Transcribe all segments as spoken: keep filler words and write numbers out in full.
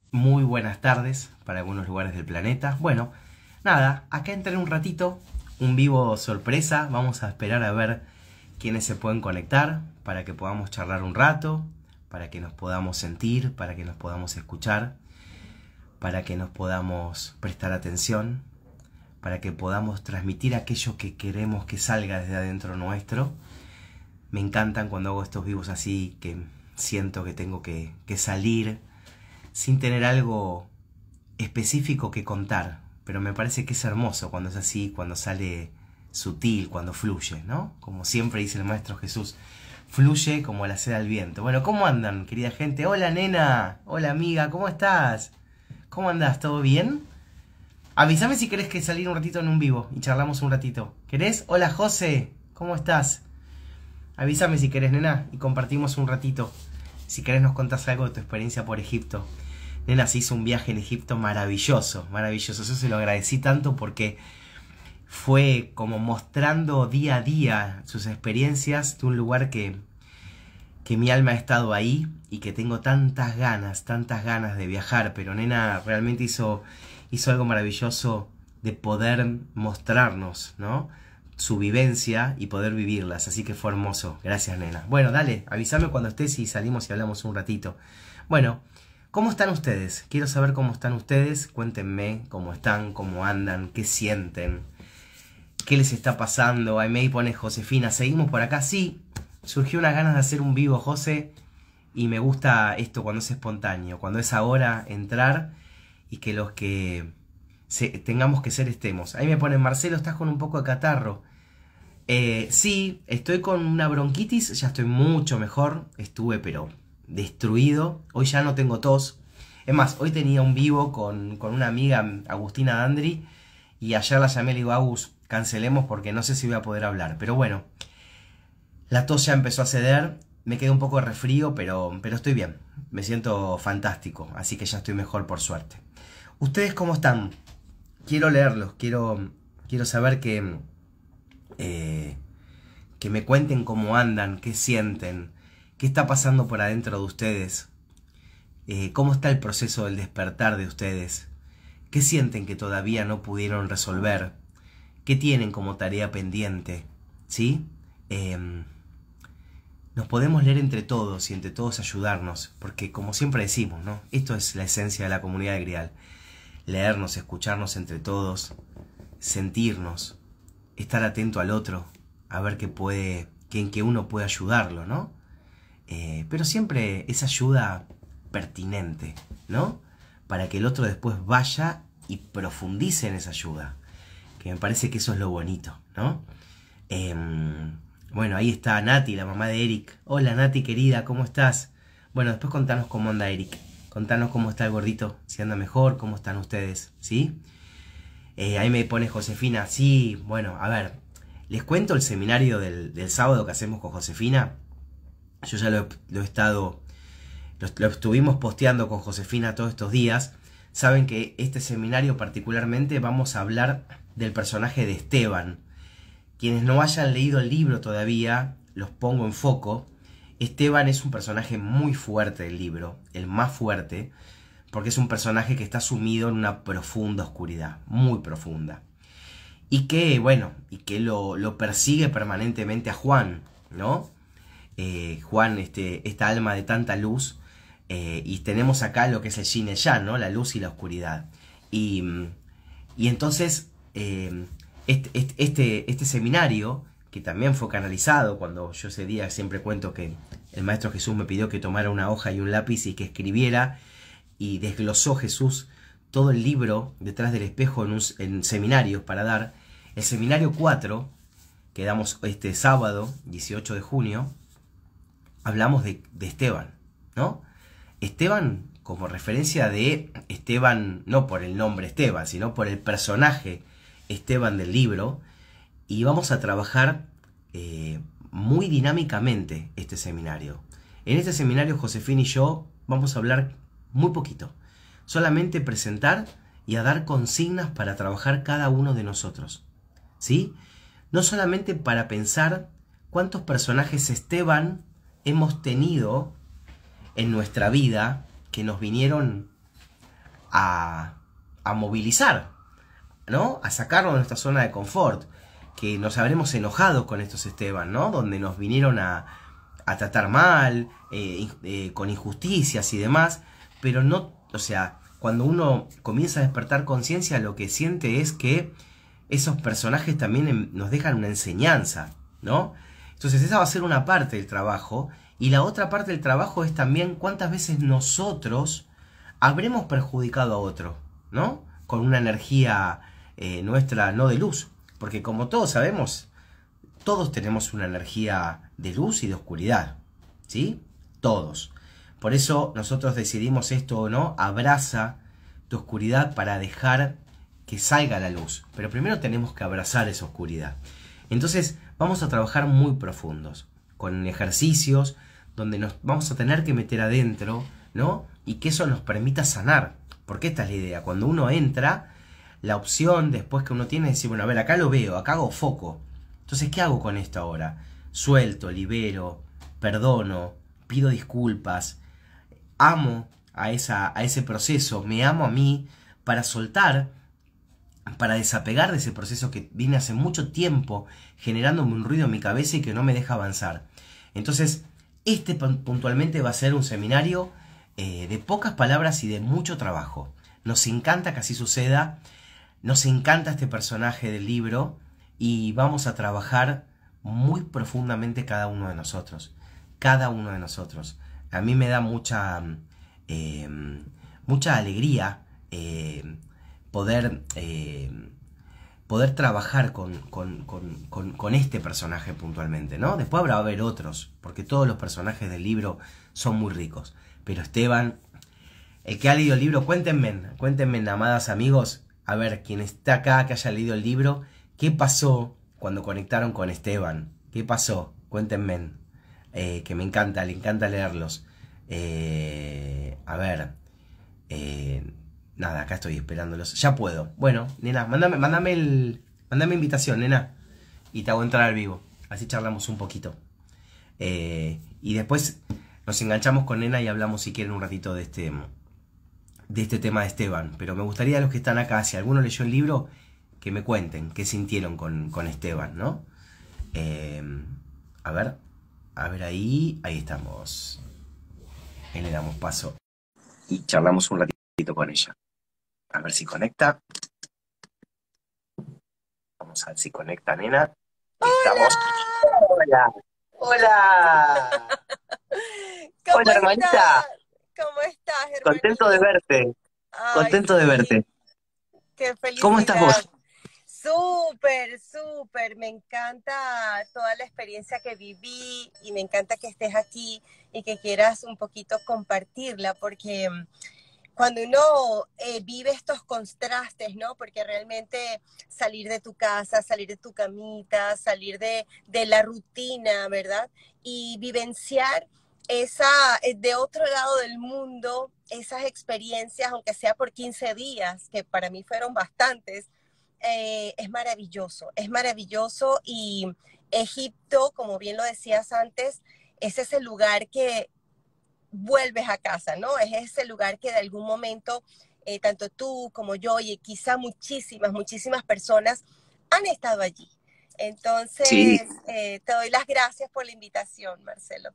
Muy buenas tardes para algunos lugares del planeta. Bueno, nada, acá entré un ratito, un vivo sorpresa. Vamos a esperar a ver quiénes se pueden conectar para que podamos charlar un rato, para que nos podamos sentir, para que nos podamos escuchar, para que nos podamos prestar atención, para que podamos transmitir aquello que queremos que salga desde adentro nuestro. Me encantan cuando hago estos vivos así, que siento que tengo que, que salir sin tener algo específico que contar, pero me parece que es hermoso cuando es así, cuando sale sutil, cuando fluye, ¿no? Como siempre dice el Maestro Jesús, fluye como la seda al viento. Bueno, ¿cómo andan, querida gente? Hola, nena, hola, amiga, ¿cómo estás? ¿Cómo andás? ¿Todo bien? Avísame si querés que salir un ratito en un vivo y charlamos un ratito. ¿Querés? Hola, José, ¿cómo estás? Avísame si querés, nena, y compartimos un ratito. Si querés nos contás algo de tu experiencia por Egipto. Nena, se hizo un viaje en Egipto maravilloso, maravilloso. Yo se lo agradecí tanto porque fue como mostrando día a día sus experiencias de un lugar que, que mi alma ha estado ahí y que tengo tantas ganas, tantas ganas de viajar. Pero nena realmente hizo, hizo algo maravilloso de poder mostrarnos, ¿no?, su vivencia y poder vivirlas, así que fue hermoso. Gracias, nena. Bueno, dale, avísame cuando estés y salimos y hablamos un ratito. Bueno, ¿cómo están ustedes? Quiero saber cómo están ustedes. Cuéntenme cómo están, cómo andan, qué sienten, qué les está pasando. Ahí me pone Josefina, ¿seguimos por acá? Sí, surgió unas ganas de hacer un vivo, José, y me gusta esto cuando es espontáneo, cuando es ahora entrar y que los que se, tengamos que ser estemos. Ahí me ponen, Marcelo, ¿estás con un poco de catarro? Eh, sí, estoy con una bronquitis, ya estoy mucho mejor, estuve pero destruido, hoy ya no tengo tos. Es más, hoy tenía un vivo con, con una amiga, Agustina Dandri, y ayer la llamé y le digo, Agus, cancelemos porque no sé si voy a poder hablar. Pero bueno, la tos ya empezó a ceder, me quedé un poco de resfrío, pero, pero estoy bien, me siento fantástico, así que ya estoy mejor por suerte. ¿Ustedes cómo están? Quiero leerlos, quiero, quiero saber que... Eh, que me cuenten cómo andan, qué sienten, qué está pasando por adentro de ustedes, eh, cómo está el proceso del despertar de ustedes, qué sienten que todavía no pudieron resolver, qué tienen como tarea pendiente, ¿sí? Eh, nos podemos leer entre todos y entre todos ayudarnos, porque como siempre decimos, ¿no?, esto es la esencia de la comunidad de Grial, leernos, escucharnos entre todos, sentirnos, estar atento al otro, a ver qué puede, que en que uno puede ayudarlo, ¿no? Eh, pero siempre esa ayuda pertinente, ¿no? Para que el otro después vaya y profundice en esa ayuda, que me parece que eso es lo bonito, ¿no? Eh, bueno, ahí está Nati, la mamá de Eric. Hola Nati, querida, ¿cómo estás? Bueno, después contanos cómo anda Eric, contanos cómo está el gordito, si anda mejor, cómo están ustedes, ¿sí? Eh, ahí me pone Josefina, sí, bueno, a ver, les cuento el seminario del, del sábado que hacemos con Josefina. Yo ya lo, lo he estado, lo, lo estuvimos posteando con Josefina todos estos días. Saben que este seminario particularmente vamos a hablar del personaje de Esteban. Quienes no hayan leído el libro todavía, los pongo en foco. Esteban es un personaje muy fuerte del libro, el más fuerte, porque es un personaje que está sumido en una profunda oscuridad, muy profunda. Y que, bueno, y que lo, lo persigue permanentemente a Juan, ¿no? Eh, Juan, este, esta alma de tanta luz, eh, y tenemos acá lo que es el yin y el yang, ¿no?, la luz y la oscuridad. Y, y entonces, eh, este, este, este seminario, que también fue canalizado, cuando yo ese día siempre cuento que el Maestro Jesús me pidió que tomara una hoja y un lápiz y que escribiera, y desglosó Jesús todo el libro detrás del espejo en, un, en seminarios para dar. El seminario cuatro, que damos este sábado, dieciocho de junio, hablamos de, de Esteban, ¿no? Esteban como referencia de Esteban, no por el nombre Esteban, sino por el personaje Esteban del libro, y vamos a trabajar eh, muy dinámicamente este seminario. En este seminario Josefina y yo vamos a hablar muy poquito, solamente presentar y a dar consignas para trabajar cada uno de nosotros, ¿sí? No solamente para pensar cuántos personajes Esteban hemos tenido en nuestra vida que nos vinieron a, a movilizar, ¿no? A sacarnos de nuestra zona de confort, que nos habremos enojado con estos Esteban, ¿no? Donde nos vinieron a, a tratar mal, eh, eh, con injusticias y demás, pero no, o sea, cuando uno comienza a despertar conciencia, lo que siente es que esos personajes también nos dejan una enseñanza, ¿no? Entonces esa va a ser una parte del trabajo, y la otra parte del trabajo es también cuántas veces nosotros habremos perjudicado a otro, ¿no? Con una energía eh, nuestra no de luz, porque como todos sabemos, todos tenemos una energía de luz y de oscuridad, ¿sí? Todos. Por eso nosotros decidimos esto o no, abraza tu oscuridad para dejar que salga la luz. Pero primero tenemos que abrazar esa oscuridad. Entonces vamos a trabajar muy profundos, con ejercicios donde nos vamos a tener que meter adentro, ¿no? Y que eso nos permita sanar. Porque esta es la idea. Cuando uno entra, la opción después que uno tiene es decir, bueno, a ver, acá lo veo, acá hago foco. Entonces, ¿qué hago con esto ahora? Suelto, libero, perdono, pido disculpas, amo a, esa, a ese proceso, me amo a mí para soltar, para desapegar de ese proceso que viene hace mucho tiempo generándome un ruido en mi cabeza y que no me deja avanzar. Entonces, este puntualmente va a ser un seminario eh, de pocas palabras y de mucho trabajo. Nos encanta que así suceda, nos encanta este personaje del libro y vamos a trabajar muy profundamente cada uno de nosotros. Cada uno de nosotros. A mí me da mucha, eh, mucha alegría eh, poder, eh, poder trabajar con, con, con, con, con este personaje puntualmente, ¿no? Después habrá haber otros, porque todos los personajes del libro son muy ricos. Pero Esteban, el que ha leído el libro, cuéntenme, cuéntenme, amadas amigos, a ver, quien está acá, que haya leído el libro, ¿qué pasó cuando conectaron con Esteban? ¿Qué pasó? Cuéntenme, eh, que me encanta, le encanta leerlos. Eh, a ver, eh, nada, acá estoy esperándolos. Ya puedo. Bueno, nena, mándame, mándame, el, mándame invitación, nena, y te hago entrar al vivo. Así charlamos un poquito. Eh, y después nos enganchamos con nena y hablamos, si quieren, un ratito de este, de este tema de Esteban. Pero me gustaría a los que están acá, si alguno leyó el libro, que me cuenten qué sintieron con, con Esteban, ¿no? Eh, a ver, a ver ahí, ahí estamos. Ahí le damos paso y charlamos un ratito con ella. A ver si conecta. Vamos a ver si conecta, nena. ¡Hola! Estamos. Hola. Hola. ¿Cómo Hola, hermanita. estás? ¿Cómo estás, Contento de hermanito? verte. Ay, Contento de sí, verte. qué ¿Cómo estás felicidad. vos? Súper, súper. Me encanta toda la experiencia que viví y me encanta que estés aquí y que quieras un poquito compartirla porque mm, cuando uno eh, vive estos contrastes, ¿no? Porque realmente salir de tu casa, salir de tu camita, salir de, de la rutina, ¿verdad? Y vivenciar esa, eh, de otro lado del mundo, esas experiencias, aunque sea por quince días, que para mí fueron bastantes, eh, es maravilloso, es maravilloso y Egipto, como bien lo decías antes, es ese lugar que vuelves a casa, ¿no? Es ese lugar que de algún momento, eh, tanto tú como yo y quizá muchísimas, muchísimas personas han estado allí. Sí. Entonces, eh, te doy las gracias por la invitación, Marcelo.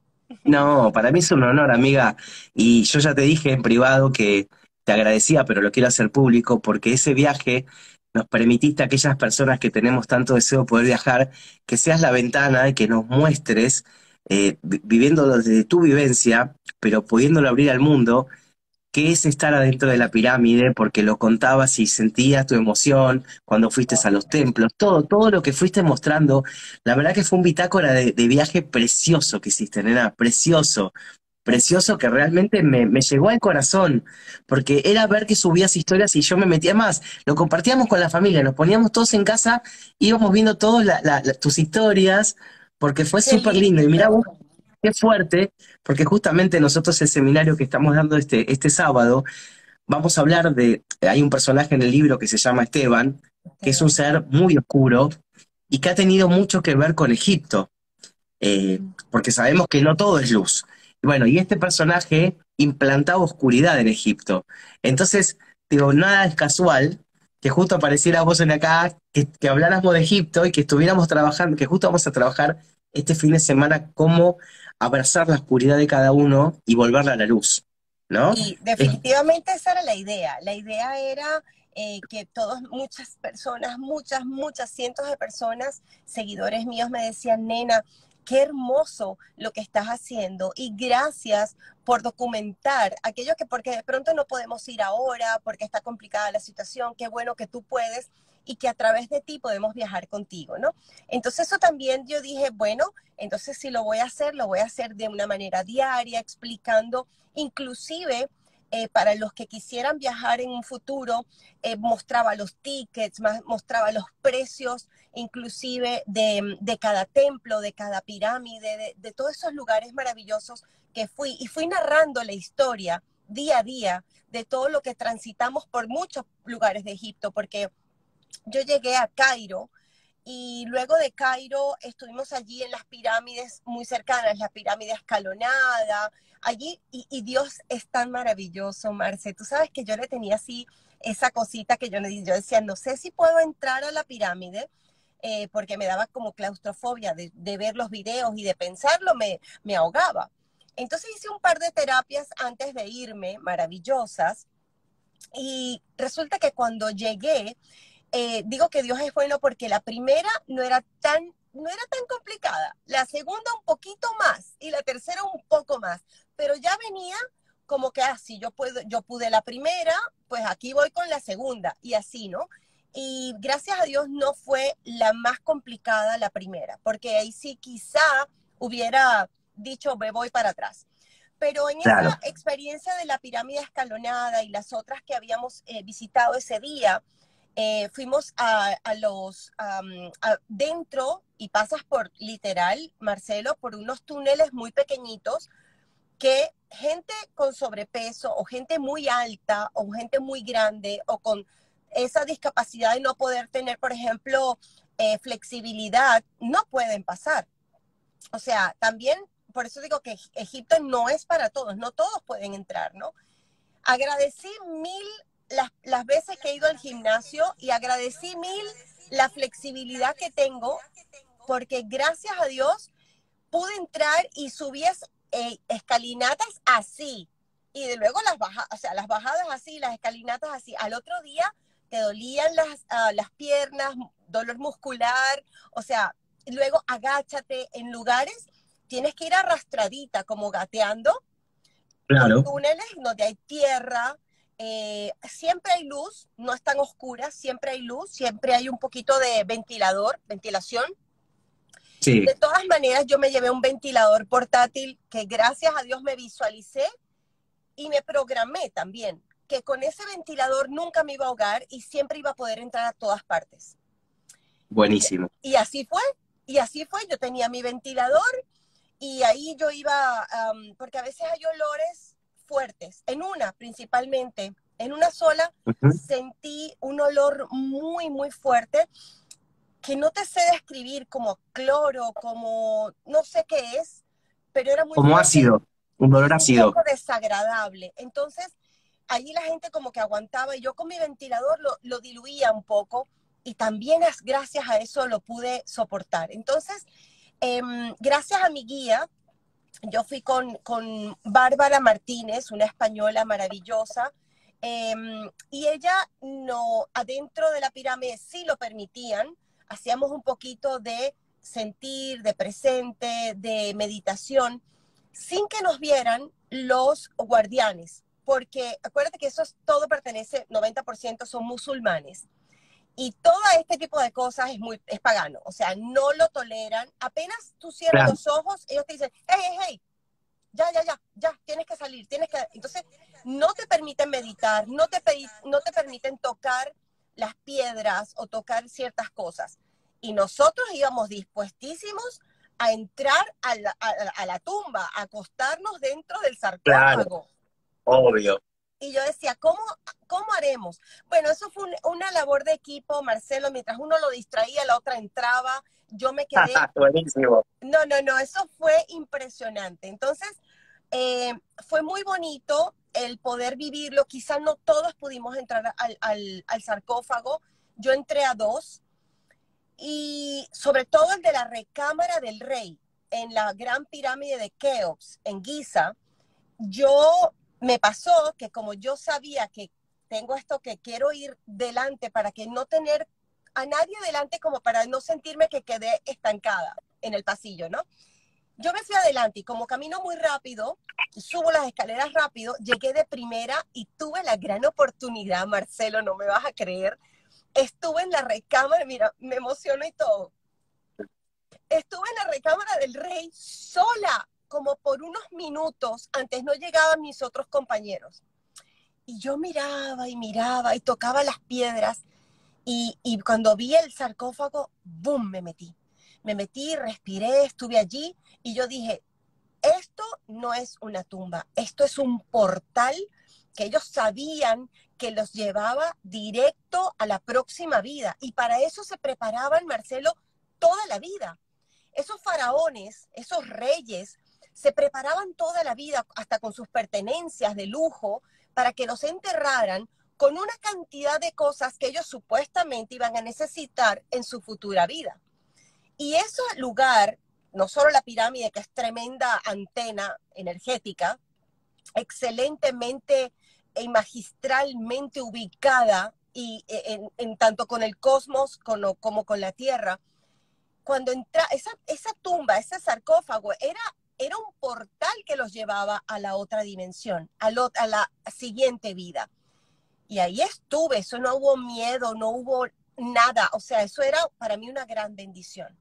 No, para mí es un honor, amiga. Y yo ya te dije en privado que te agradecía, pero lo quiero hacer público porque ese viaje nos permitiste a aquellas personas que tenemos tanto deseo de poder viajar, que seas la ventana y que nos muestres, eh, vi- viviendo desde tu vivencia, pero pudiéndolo abrir al mundo, qué es estar adentro de la pirámide, porque lo contabas y sentías tu emoción cuando fuiste a los templos, todo, todo lo que fuiste mostrando. La verdad que fue un bitácora de, de viaje precioso que hiciste, nena, precioso, precioso que realmente me, me llegó al corazón, porque era ver que subías historias y yo me metía más, lo compartíamos con la familia, nos poníamos todos en casa, íbamos viendo todos la- la- la- tus historias, porque fue Qué súper lindo, y mirá lindo. vos, qué fuerte, porque justamente nosotros el seminario que estamos dando este, este sábado, vamos a hablar de, hay un personaje en el libro que se llama Esteban, que es un ser muy oscuro y que ha tenido mucho que ver con Egipto, eh, porque sabemos que no todo es luz. bueno, y este personaje implantaba oscuridad en Egipto. Entonces, digo, nada es casual que justo apareciera vos en acá, que, que habláramos de Egipto y que estuviéramos trabajando, que justo vamos a trabajar este fin de semana cómo abrazar la oscuridad de cada uno y volverla a la luz, ¿no? Y Es- definitivamente esa era la idea. La idea era eh, que todas, muchas personas, muchas, muchas, cientos de personas, seguidores míos me decían, nena, qué hermoso lo que estás haciendo y gracias por documentar aquello que porque de pronto no podemos ir ahora, porque está complicada la situación, qué bueno que tú puedes y que a través de ti podemos viajar contigo, ¿no? Entonces eso también yo dije, bueno, entonces si lo voy a hacer, lo voy a hacer de una manera diaria, explicando inclusive eh, para los que quisieran viajar en un futuro, eh, mostraba los tickets, más, mostraba los precios, inclusive de, de, cada templo, de cada pirámide, de, de todos esos lugares maravillosos que fui. Y fui narrando la historia día a día de todo lo que transitamos por muchos lugares de Egipto, porque yo llegué a Cairo y luego de Cairo estuvimos allí en las pirámides muy cercanas, la pirámide escalonada, allí, y, y Dios es tan maravilloso, Marce. Tú sabes que yo le tenía así esa cosita que yo le yo decía, no sé si puedo entrar a la pirámide, eh, porque me daba como claustrofobia de, de ver los videos y de pensarlo, me, me ahogaba. Entonces hice un par de terapias antes de irme, maravillosas, y resulta que cuando llegué, eh, digo que Dios es bueno porque la primera no era tan, no era tan complicada, la segunda un poquito más y la tercera un poco más, pero ya venía como que así, ah, yo, puedo, yo pude la primera, pues aquí voy con la segunda y así, ¿no? Y gracias a Dios no fue la más complicada la primera, porque ahí sí quizá hubiera dicho me voy para atrás. Pero en esa claro, experiencia de la pirámide escalonada y las otras que habíamos eh, visitado ese día, eh, fuimos a, a los um, a, dentro y pasas por literal, Marcelo, por unos túneles muy pequeñitos que gente con sobrepeso o gente muy alta o gente muy grande o con esa discapacidad de no poder tener, por ejemplo, eh, flexibilidad, no pueden pasar. O sea, también, por eso digo que Egipto no es para todos, no todos pueden entrar, ¿no? Agradecí mil las, las veces que he ido al gimnasio y agradecí mil la flexibilidad que tengo, porque gracias a Dios pude entrar y subí eh, escalinatas así, y de luego las bajadas, o sea, las bajadas así, las escalinatas así. Al otro día te dolían las, uh, las piernas, dolor muscular, o sea, luego agáchate en lugares, tienes que ir arrastradita, como gateando, por claro. túneles donde hay tierra, eh, siempre hay luz, no es tan oscura, siempre hay luz, siempre hay un poquito de ventilador, ventilación. Sí, De todas maneras, yo me llevé un ventilador portátil que gracias a Dios me visualicé y me programé también que con ese ventilador nunca me iba a ahogar y siempre iba a poder entrar a todas partes. Y, buenísimo. y así fue, y así fue. Yo tenía mi ventilador y ahí yo iba, um, porque a veces hay olores fuertes, en una principalmente, en una sola Ujú. sentí un olor muy, muy fuerte que no te sé describir como cloro, como no sé qué es, pero era muy Como fuerte ácido, un y dolor era un ácido. poco desagradable. Entonces, allí la gente como que aguantaba y yo con mi ventilador lo, lo diluía un poco y también gracias a eso lo pude soportar. Entonces, eh, gracias a mi guía, yo fui con, con Bárbara Martínez, una española maravillosa, eh, y ella no, adentro de la pirámide sí lo permitían, hacíamos un poquito de sentir, de presente, de meditación, sin que nos vieran los guardianes, porque acuérdate que eso es, todo pertenece, noventa por ciento son musulmanes. Y todo este tipo de cosas es muy es pagano, o sea, no lo toleran. Apenas tú cierras Claro. los ojos, ellos te dicen, hey, hey, hey, ya, ya, ya, ya, tienes que salir, tienes que... Entonces, no te permiten meditar, no te, no te permiten tocar las piedras o tocar ciertas cosas. Y nosotros íbamos dispuestísimos a entrar a la, a, a la tumba, a acostarnos dentro del Claro, sarcófago. obvio. Y yo decía, ¿cómo, cómo haremos? Bueno, eso fue un, una labor de equipo, Marcelo, mientras uno lo distraía, la otra entraba, yo me quedé... Buenísimo. No, no, no, eso fue impresionante. Entonces, eh, fue muy bonito el poder vivirlo. Quizás no todos pudimos entrar al, al, al sarcófago. Yo entré a dos, y sobre todo el de la recámara del rey en la gran pirámide de Keops, en Giza. Yo me pasó que como yo sabía que tengo esto, que quiero ir delante para que no tener a nadie delante, como para no sentirme que quedé estancada en el pasillo, ¿no? Yo me fui adelante y como camino muy rápido, subo las escaleras rápido, llegué de primera y tuve la gran oportunidad, Marcelo, no me vas a creer. Estuve en la recámara, mira, me emociono y todo. Estuve en la recámara del rey sola, como por unos minutos, antes no llegaban mis otros compañeros. Y yo miraba y miraba y tocaba las piedras, y, y cuando vi el sarcófago, ¡boom!, me metí. Me metí, respiré, estuve allí, y yo dije, esto no es una tumba, esto es un portal que ellos sabían que los llevaba directo a la próxima vida. Y para eso se preparaban, Marcelo, toda la vida. Esos faraones, esos reyes, se preparaban toda la vida, hasta con sus pertenencias de lujo, para que los enterraran con una cantidad de cosas que ellos supuestamente iban a necesitar en su futura vida. Y ese lugar, no solo la pirámide, que es tremenda antena energética, excelentemente y magistralmente ubicada, y en, en tanto con el cosmos como, como con la Tierra, cuando entra esa, esa tumba, ese sarcófago, era, era un portal que los llevaba a la otra dimensión, a, lo, a la siguiente vida. Y ahí estuve, eso no hubo miedo, no hubo nada, o sea, eso era para mí una gran bendición.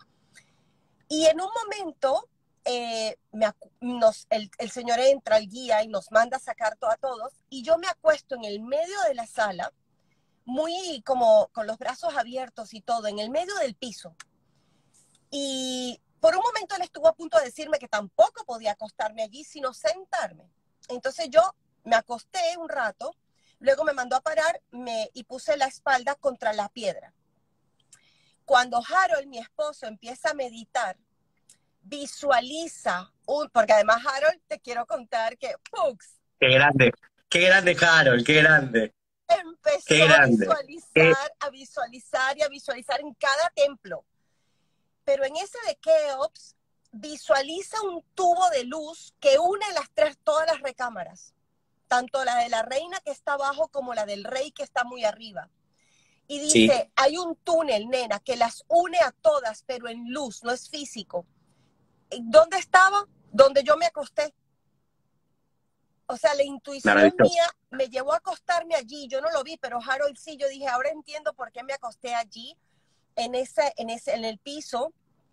Y en un momento, eh, me, nos, el, el Señor entra, el guía, y nos manda a sacar todo a todos, y yo me acuesto en el medio de la sala, muy como con los brazos abiertos y todo, en el medio del piso. Y por un momento él estuvo a punto de decirme que tampoco podía acostarme allí, sino sentarme. Entonces yo me acosté un rato, luego me mandó a parar me, y puse la espalda contra la piedra. Cuando Harold, mi esposo, empieza a meditar, visualiza, un, porque además Harold, te quiero contar que, ¡pux! Qué grande, qué grande Harold, qué grande. Empezó qué grande. a visualizar, a visualizar y a visualizar en cada templo. Pero en ese de Keops, visualiza un tubo de luz que une las tres, todas las recámaras, tanto la de la reina que está abajo como la del rey que está muy arriba. Y dice, sí, hay un túnel, nena, que las une a todas, pero en luz, no es físico. ¿Dónde estaba? Donde yo me acosté. O sea, la intuición mía me llevó a acostarme allí. Yo no lo vi, pero Harold sí. Yo dije, ahora entiendo por qué me acosté allí, en ese, en ese, en el piso.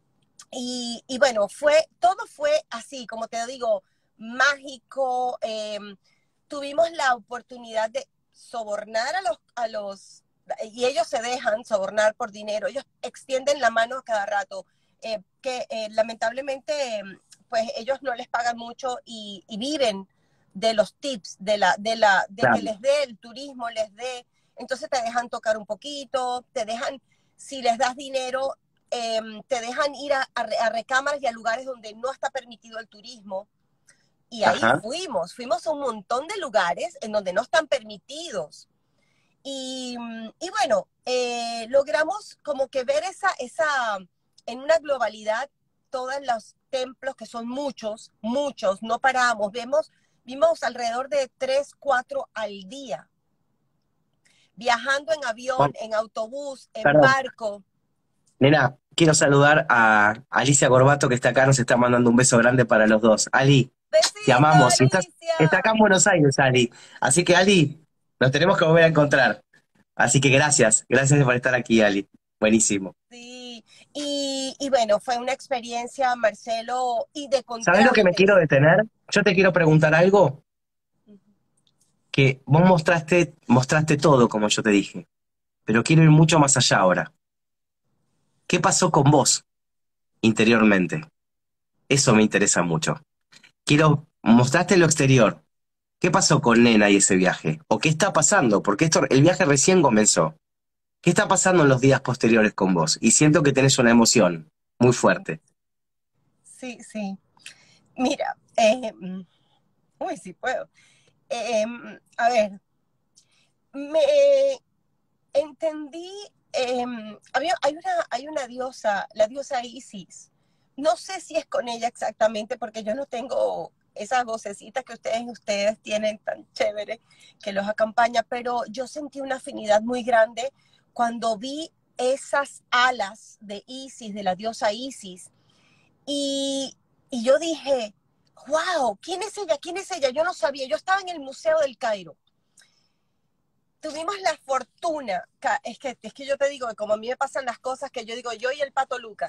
Y, y bueno, fue, todo fue así, como te digo, mágico. Eh, tuvimos la oportunidad de sobornar a los, a los, y ellos se dejan sobornar por dinero. Ellos extienden la mano a cada rato, eh, que eh, lamentablemente, pues ellos no les pagan mucho, y, y viven de los tips, de, la, de, la, de claro, que les dé el turismo, les dé. Entonces te dejan tocar un poquito, te dejan, si les das dinero, eh, te dejan ir a, a, a recámaras y a lugares donde no está permitido el turismo. Y ahí Ajá. fuimos, fuimos a un montón de lugares en donde no están permitidos. Y, y bueno, eh, logramos como que ver esa, esa, en una globalidad, todos los templos, que son muchos, muchos, no paramos, vemos, vimos alrededor de tres, cuatro al día, viajando en avión, oh. en autobús, en Perdón. barco. Nena, quiero saludar a Alicia Gorbato, que está acá, nos está mandando un beso grande para los dos. Ali, Besito, te amamos. Alicia. Estás, está acá en Buenos Aires, Ali. Así que, Ali, nos tenemos que volver a encontrar. Así que gracias, gracias por estar aquí, Ali. Buenísimo. Sí, y, y bueno, fue una experiencia, Marcelo, y de contraste. ¿Sabes lo que me quiero detener? Yo te quiero preguntar algo. Que vos mostraste, mostraste todo, como yo te dije. Pero quiero ir mucho más allá ahora. ¿Qué pasó con vos interiormente? Eso me interesa mucho. Quiero mostrarte lo exterior. ¿Qué pasó con Nena y ese viaje? ¿O qué está pasando? Porque esto, el viaje recién comenzó. ¿Qué está pasando en los días posteriores con vos? Y siento que tenés una emoción muy fuerte. Sí, sí. Mira, eh, Uy, sí puedo. Eh, em, a ver, me entendí, eh, había, hay, una, hay una diosa, la diosa Isis. No sé si es con ella exactamente, porque yo no tengo esas vocecitas que ustedes, ustedes tienen tan chévere que los acompaña, pero yo sentí una afinidad muy grande cuando vi esas alas de Isis, de la diosa Isis, y, y yo dije, wow, ¿quién es ella? ¿Quién es ella? Yo no sabía, yo estaba en el Museo del Cairo. Tuvimos la fortuna, es que, es que yo te digo que como a mí me pasan las cosas que yo digo, yo y el Pato Luca,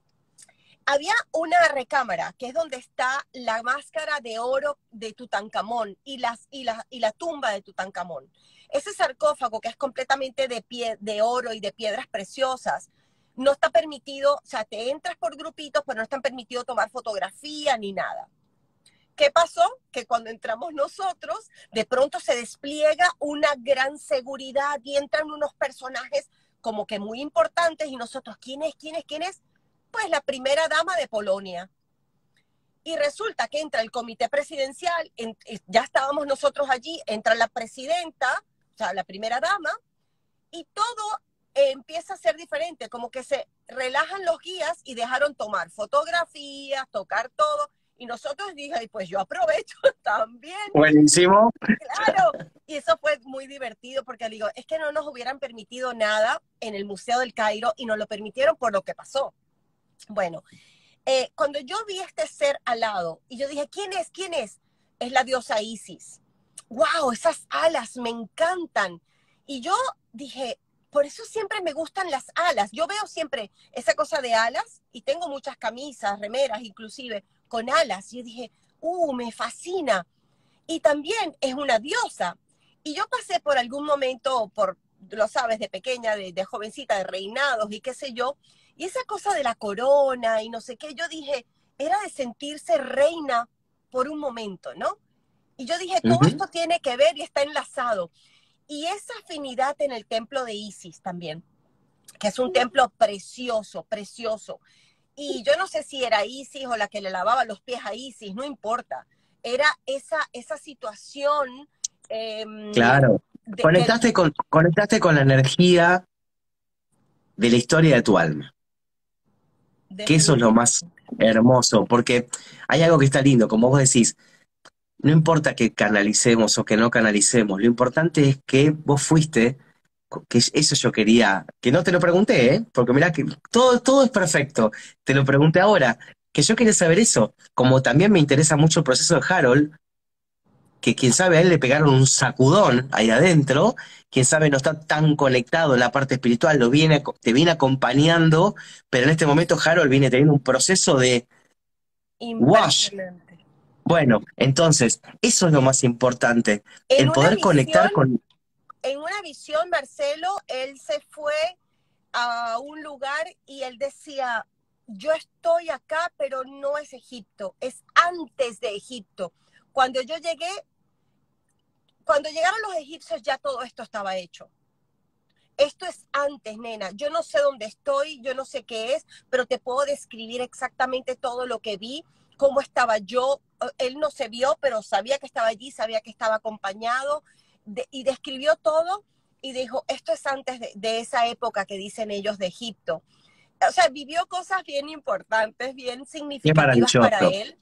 había una recámara que es donde está la máscara de oro de Tutankamón y, las, y, la, y la tumba de Tutankamón. Ese sarcófago que es completamente de, pie, de oro y de piedras preciosas, no está permitido, o sea, te entras por grupitos, pero no está permitido tomar fotografía ni nada. ¿Qué pasó? Que cuando entramos nosotros, de pronto se despliega una gran seguridad y entran unos personajes como que muy importantes y nosotros, ¿quién es? ¿Quién es? ¿Quién es? Pues la primera dama de Polonia. Y resulta que entra el comité presidencial, en, ya estábamos nosotros allí, entra la presidenta, o sea, la primera dama, y todo eh, empieza a ser diferente, como que se relajan los guías y dejaron tomar fotografías, tocar todo, y nosotros dije, pues yo aprovecho también, Buenísimo. claro, y eso fue muy divertido porque digo, es que no nos hubieran permitido nada en el Museo del Cairo y nos lo permitieron por lo que pasó. Bueno, eh, cuando yo vi este ser alado y yo dije, ¿quién es? ¿Quién es? Es la diosa Isis. ¡Wow! Esas alas me encantan. Y yo dije, por eso siempre me gustan las alas. Yo veo siempre esa cosa de alas y tengo muchas camisas, remeras inclusive, con alas. Y yo dije, ¡uh! Me fascina. Y también es una diosa. Y yo pasé por algún momento, por, lo sabes, de pequeña, de, de jovencita, de reinados y qué sé yo, y esa cosa de la corona y no sé qué, yo dije, era de sentirse reina por un momento, ¿no? Y yo dije, todo Ujú. esto tiene que ver y está enlazado. Y esa afinidad en el templo de Isis también, que es un templo precioso, precioso. Y yo no sé si era Isis o la que le lavaba los pies a Isis, no importa. Era esa, esa situación eh, Claro. de que Conectaste con, conectaste con la energía de la historia de tu alma, que eso es lo más definitivamente. hermoso, porque hay algo que está lindo, como vos decís, no importa que canalicemos o que no canalicemos, lo importante es que vos fuiste, que eso yo quería, que no te lo pregunté, ¿eh? Porque mirá que todo, todo es perfecto, te lo pregunté ahora, que yo quería saber eso, como también me interesa mucho el proceso de Harold, que quién sabe a él le pegaron un sacudón ahí adentro, quién sabe no está tan conectado en la parte espiritual, lo viene, te viene acompañando, pero en este momento Harold viene teniendo un proceso de wash. Impresionante. Bueno, entonces, eso es lo más importante, En el una poder conectar visión, con... en una visión, Marcelo, él se fue a un lugar y él decía, yo estoy acá, pero no es Egipto, es antes de Egipto. Cuando yo llegué, cuando llegaron los egipcios ya todo esto estaba hecho. Esto es antes, nena. Yo no sé dónde estoy, yo no sé qué es, pero te puedo describir exactamente todo lo que vi, cómo estaba yo. Él no se vio, pero sabía que estaba allí, sabía que estaba acompañado de, y describió todo y dijo, esto es antes de, de esa época que dicen ellos de Egipto. O sea, vivió cosas bien importantes, bien Qué significativas para maravilloso. él.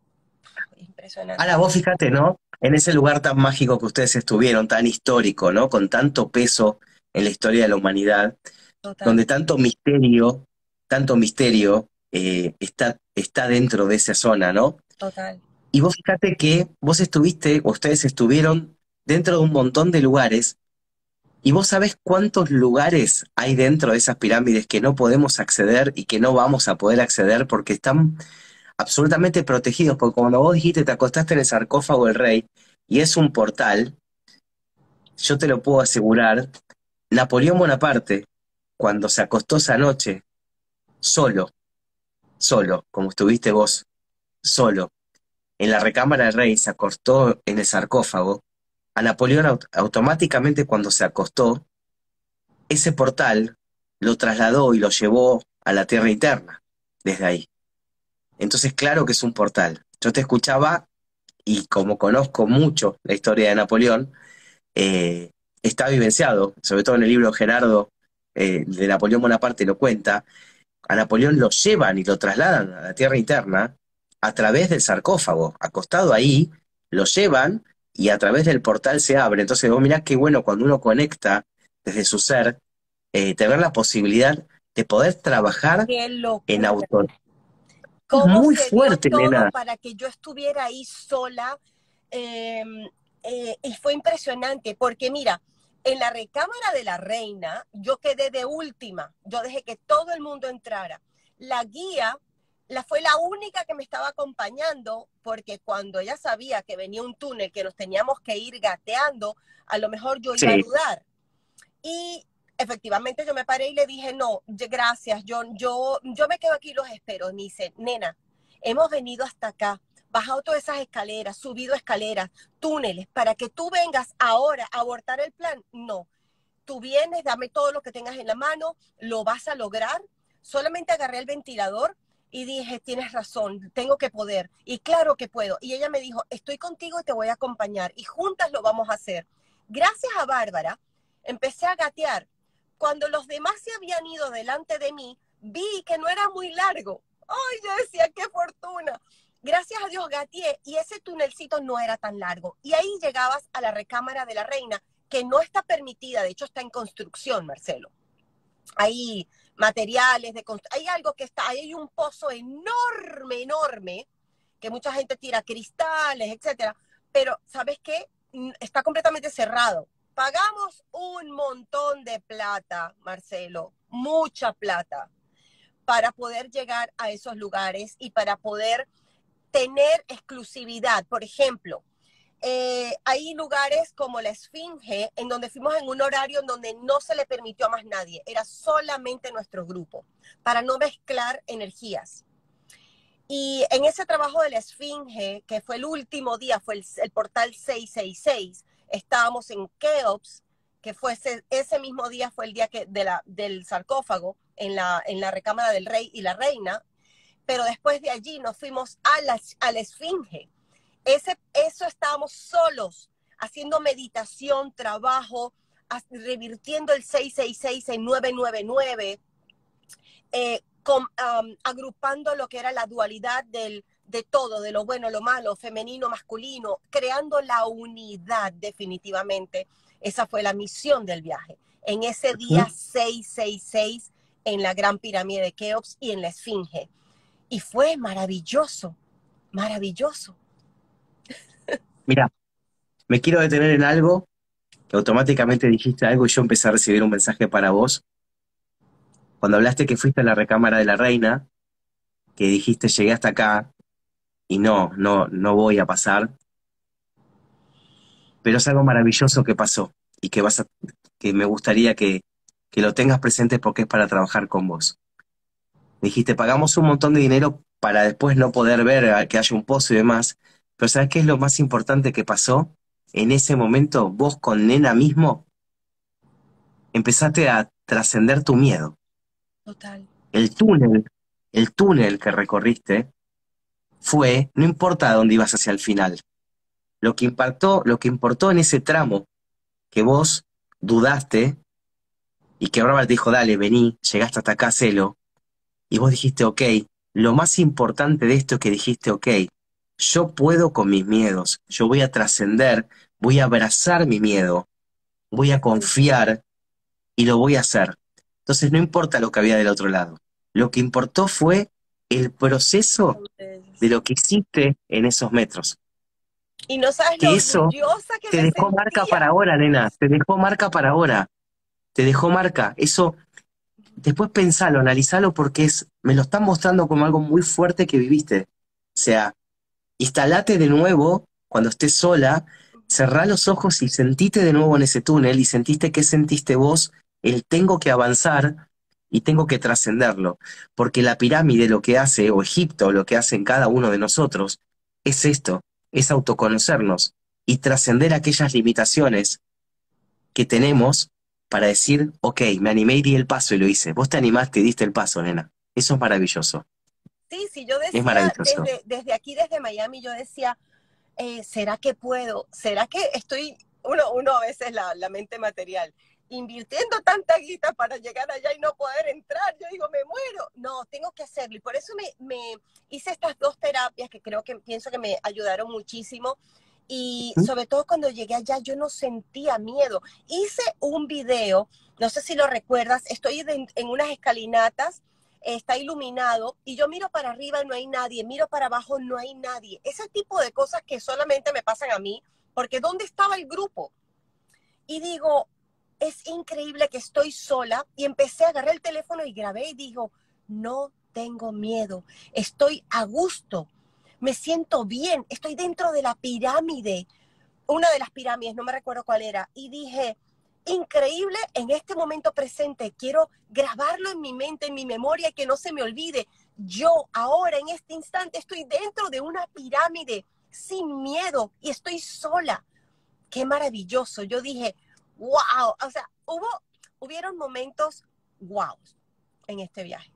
Ahora Impresionante. vos fíjate, ¿no? En ese lugar tan mágico que ustedes estuvieron, tan histórico, ¿no? Con tanto peso en la historia de la humanidad, Total, donde tanto misterio, tanto misterio eh, está, está dentro de esa zona, ¿no? total. Y vos fíjate que vos estuviste, o ustedes estuvieron dentro de un montón de lugares, y vos sabés cuántos lugares hay dentro de esas pirámides que no podemos acceder y que no vamos a poder acceder porque están absolutamente protegidos, porque cuando vos dijiste te acostaste en el sarcófago del rey, y es un portal, yo te lo puedo asegurar, Napoleón Bonaparte, cuando se acostó esa noche, solo, solo, como estuviste vos, solo, en la recámara del rey, se acostó en el sarcófago, a Napoleón aut- automáticamente cuando se acostó, ese portal lo trasladó y lo llevó a la tierra interna, desde ahí. Entonces, claro que es un portal. Yo te escuchaba y como conozco mucho la historia de Napoleón, eh, está vivenciado, sobre todo en el libro Gerardo eh, de Napoleón Bonaparte lo cuenta. A Napoleón lo llevan y lo trasladan a la tierra interna a través del sarcófago, acostado ahí, lo llevan y a través del portal se abre. Entonces vos mirá qué bueno cuando uno conecta desde su ser, eh, tener la posibilidad de poder trabajar Qué en locura. auto. Es Cómo muy se dio fuerte, todo nena. para que yo estuviera ahí sola. eh, eh, y fue impresionante, porque mira, en la recámara de la reina, yo quedé de última. Yo dejé que todo el mundo entrara. La guía la, fue la única que me estaba acompañando, porque cuando ella sabía que venía un túnel que nos teníamos que ir gateando, a lo mejor yo iba a Sí, dudar. Y efectivamente yo me paré y le dije, no, gracias, yo, yo, yo me quedo aquí y los espero. Me dice, nena, hemos venido hasta acá, bajado todas esas escaleras, subido escaleras, túneles, para que tú vengas ahora a abortar el plan. No, tú vienes, dame todo lo que tengas en la mano, lo vas a lograr. Solamente agarré el ventilador y dije, tienes razón, tengo que poder. Y claro que puedo. Y ella me dijo, estoy contigo y te voy a acompañar. Y juntas lo vamos a hacer. Gracias a Bárbara, empecé a gatear. Cuando los demás se habían ido delante de mí, vi que no era muy largo. ¡Ay! Yo decía, qué fortuna. Gracias a Dios gateé y ese tunelcito no era tan largo. Y ahí llegabas a la recámara de la reina, que no está permitida, de hecho está en construcción, Marcelo. Hay materiales de construcción, hay algo que está, hay un pozo enorme, enorme, que mucha gente tira cristales, etcétera, pero ¿sabes qué? Está completamente cerrado. Pagamos un montón de plata, Marcelo, mucha plata, para poder llegar a esos lugares y para poder tener exclusividad. Por ejemplo, eh, hay lugares como la Esfinge, en donde fuimos en un horario en donde no se le permitió a más nadie, era solamente nuestro grupo, para no mezclar energías. Y en ese trabajo de la Esfinge, que fue el último día, fue el, el portal seiscientos sesenta y seis, estábamos en Keops, que fue ese, ese mismo día fue el día que, de la, del sarcófago en la, en la recámara del rey y la reina, pero después de allí nos fuimos a la, a la Esfinge. Ese, eso estábamos solos, haciendo meditación, trabajo, revirtiendo el seiscientos sesenta y seis en novecientos noventa y nueve, eh, con, um, agrupando lo que era la dualidad del, de todo, de lo bueno, lo malo, femenino, masculino, creando la unidad definitivamente. Esa fue la misión del viaje. En ese día seiscientos sesenta y seis en la Gran Pirámide de Keops y en la Esfinge. Y fue maravilloso, maravilloso. mira, me quiero detener en algo que automáticamente dijiste algo y yo empecé a recibir un mensaje para vos. Cuando hablaste que fuiste a la recámara de la reina, que dijiste llegué hasta acá y no, no, no voy a pasar, pero es algo maravilloso que pasó y que vas a, que me gustaría que, que lo tengas presente porque es para trabajar con vos. Dijiste, pagamos un montón de dinero para después no poder ver que haya un pozo y demás, pero ¿sabes qué es lo más importante que pasó? En ese momento, vos con nena mismo, empezaste a trascender tu miedo. Total. El túnel, el túnel que recorriste fue, no importa dónde ibas hacia el final, lo que impactó, lo que importó en ese tramo que vos dudaste y que Robert dijo, dale, vení, llegaste hasta acá, hacelo, y vos dijiste, ok, lo más importante de esto es que dijiste, ok, yo puedo con mis miedos, yo voy a trascender, voy a abrazar mi miedo, voy a confiar y lo voy a hacer. Entonces no importa lo que había del otro lado, lo que importó fue el proceso de lo que hiciste en esos metros. Y no sabes lo Que eso orgullosa que te me dejó marca para sentía. ahora, nena, te dejó marca para ahora, te dejó marca. Eso, después pensalo, analizalo porque es, me lo están mostrando como algo muy fuerte que viviste. O sea, instalate de nuevo cuando estés sola, cerrá los ojos y sentite de nuevo en ese túnel y sentiste qué sentiste vos, el tengo que avanzar y tengo que trascenderlo. Porque la pirámide lo que hace, o Egipto lo que hace en cada uno de nosotros, es esto, es autoconocernos y trascender aquellas limitaciones que tenemos para decir, ok, me animé y di el paso y lo hice. Vos te animaste y diste el paso, nena. Eso es maravilloso. Sí, sí, yo Es decía maravilloso. desde, desde aquí, desde Miami, yo decía, eh, ¿será que puedo? ¿Será que estoy, uno, uno a veces la, la mente material, invirtiendo tanta guita para llegar allá y no poder entrar? Yo digo, me muero. No, tengo que hacerlo. Y por eso me, me hice estas dos terapias que creo que pienso que me ayudaron muchísimo. Y sobre todo cuando llegué allá yo no sentía miedo. Hice un video, no sé si lo recuerdas, estoy de, en unas escalinatas, está iluminado y yo miro para arriba y no hay nadie, miro para abajo, no hay nadie. Ese tipo de cosas que solamente me pasan a mí, porque ¿dónde estaba el grupo? Y digo, es increíble que estoy sola, y empecé a agarrar el teléfono y grabé y digo, no tengo miedo, estoy a gusto, me siento bien, estoy dentro de la pirámide, una de las pirámides, no me recuerdo cuál era, y dije, increíble, en este momento presente, quiero grabarlo en mi mente, en mi memoria, y que no se me olvide, yo ahora en este instante estoy dentro de una pirámide, sin miedo, y estoy sola. Qué maravilloso. Yo dije, wow, o sea, hubo, hubieron momentos wow en este viaje.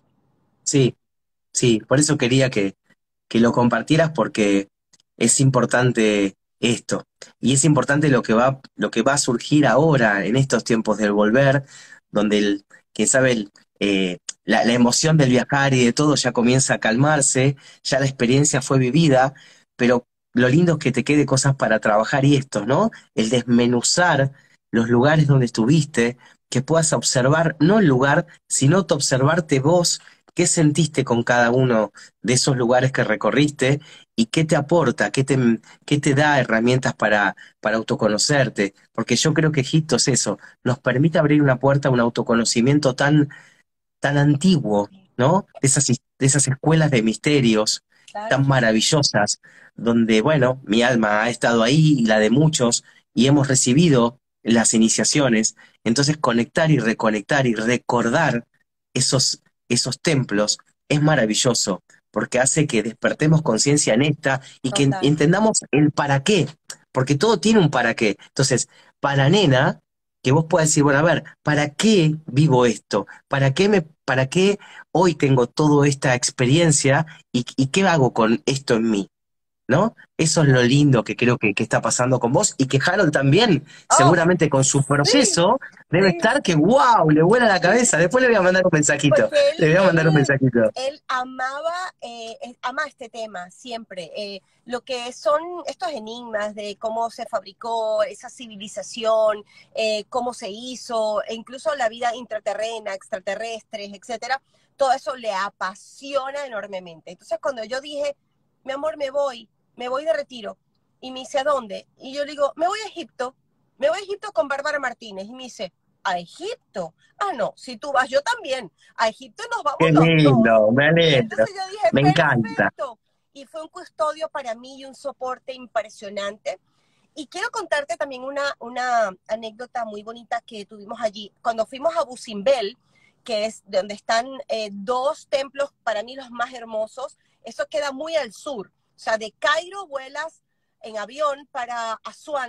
Sí, sí, por eso quería que, que lo compartieras porque es importante esto. Y es importante lo que va, lo que va a surgir ahora en estos tiempos del volver, donde el, quién sabe, el, eh, la, la emoción del viajar y de todo ya comienza a calmarse, ya la experiencia fue vivida, pero lo lindo es que te quede cosas para trabajar y esto, ¿no? El desmenuzar los lugares donde estuviste, que puedas observar, no el lugar, sino observarte vos, qué sentiste con cada uno de esos lugares que recorriste y qué te aporta, qué te, qué te da herramientas para, para autoconocerte. Porque yo creo que Egipto es eso, nos permite abrir una puerta a un autoconocimiento tan, tan antiguo, ¿no? De esas, his- de esas escuelas de misterios Claro tan que sí. maravillosas, donde, bueno, mi alma ha estado ahí y la de muchos, y hemos recibido las iniciaciones. Entonces, conectar y reconectar y recordar esos, esos templos es maravilloso, porque hace que despertemos conciencia en esta y que en- Total. entendamos el para qué, porque todo tiene un para qué. Entonces, para nena, que vos puedas decir, bueno, a ver, ¿para qué vivo esto? ¿Para qué me, para qué hoy tengo toda esta experiencia y, y qué hago con esto en mí? ¿No? Eso es lo lindo que creo que, que está pasando con vos y que Harold también, Oh, seguramente con su sí, proceso, debe sí, estar que sí. wow, le vuela la cabeza. Después le voy a mandar un mensajito. Porque Le él, voy a mandar un él, mensajito. él amaba, eh, eh, ama este tema siempre. Eh, lo que son estos enigmas de cómo se fabricó esa civilización, eh, cómo se hizo, e incluso la vida intraterrena, extraterrestres, etcétera, todo eso le apasiona enormemente. Entonces, cuando yo dije, mi amor, me voy, me voy de retiro, y me dice, ¿a dónde? Y yo le digo, me voy a Egipto, me voy a Egipto con Bárbara Martínez. Y me dice, ¿a Egipto? Ah, no, si tú vas, yo también. A Egipto nos vamos Qué los dos. lindo, me Y alegro. entonces yo dije, Me encanta. perfecto. Y fue un custodio para mí y un soporte impresionante. Y quiero contarte también una, una anécdota muy bonita que tuvimos allí. Cuando fuimos a Busimbel, que es donde están eh, dos templos para mí los más hermosos, eso queda muy al sur. O sea, de Cairo vuelas en avión para Asuán,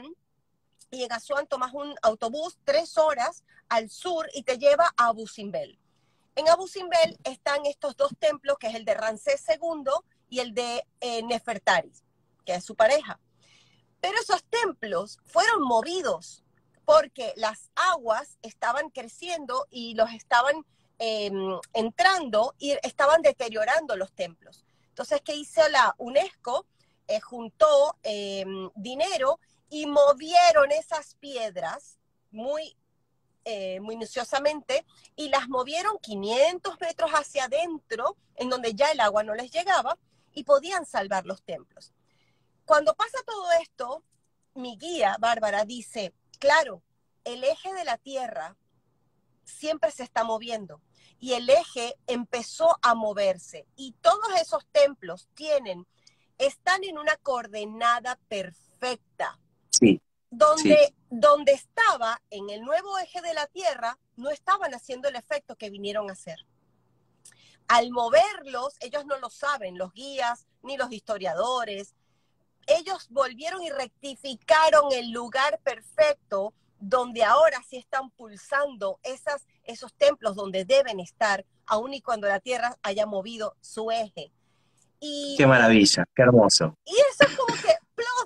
y en Asuán tomas un autobús tres horas al sur y te lleva a Abu Simbel. En Abu Simbel están estos dos templos, que es el de Ramsés segundo y el de eh, Nefertari, que es su pareja. Pero esos templos fueron movidos porque las aguas estaban creciendo y los estaban eh, entrando y estaban deteriorando los templos. Entonces, ¿qué hizo la UNESCO? Eh, juntó eh, dinero y movieron esas piedras muy eh, minuciosamente, y las movieron quinientos metros hacia adentro, en donde ya el agua no les llegaba, y podían salvar los templos. Cuando pasa todo esto, mi guía, Bárbara, dice, claro, el eje de la Tierra siempre se está moviendo, y el eje empezó a moverse, y todos esos templos tienen, están en una coordenada perfecta. Sí, sí. Donde, donde estaba en el nuevo eje de la Tierra, no estaban haciendo el efecto que vinieron a hacer. Al moverlos, ellos no lo saben, los guías ni los historiadores, ellos volvieron y rectificaron el lugar perfecto donde ahora sí están pulsando esas, esos templos donde deben estar, aun y cuando la Tierra haya movido su eje. Y, Qué maravilla, qué hermoso. y eso es como que, plop,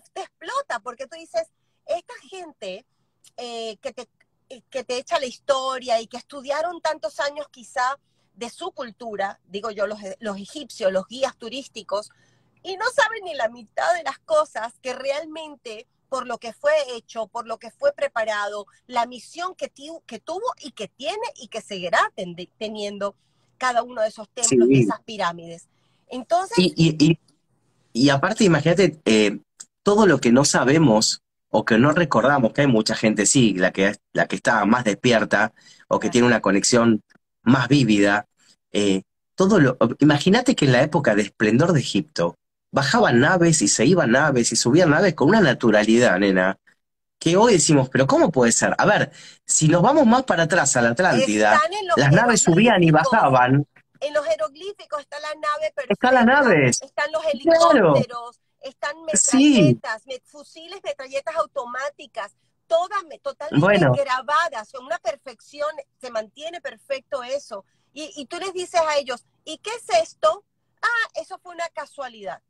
impacta, porque tú dices, esta gente eh, que, te, que te echa la historia y que estudiaron tantos años quizá de su cultura, digo yo, los, los egipcios, los guías turísticos, y no saben ni la mitad de las cosas que realmente, por lo que fue hecho, por lo que fue preparado, la misión que, que tuvo y que tiene y que seguirá ten teniendo cada uno de esos templos y Sí. esas pirámides. Entonces... Y, y, y, y aparte, imagínate, eh, todo lo que no sabemos o que no recordamos, que hay mucha gente, sí, la que, la que está más despierta o que Claro. tiene una conexión más vívida. Eh, todo lo, imagínate que en la época de esplendor de Egipto, bajaban naves y se iban naves y subían naves con una naturalidad, nena, que hoy decimos, pero ¿cómo puede ser? A ver, si nos vamos más para atrás a la Atlántida, Están en los las naves subían y jeroglíficos. bajaban. En los jeroglíficos está la nave Están las perfecta, naves. están los Claro, helicópteros, están sí. metralletas, met fusiles, metralletas automáticas, todas totalmente Bueno, grabadas, con una perfección, se mantiene perfecto eso. Y, y tú les dices a ellos, ¿y qué es esto? Ah, eso fue una casualidad.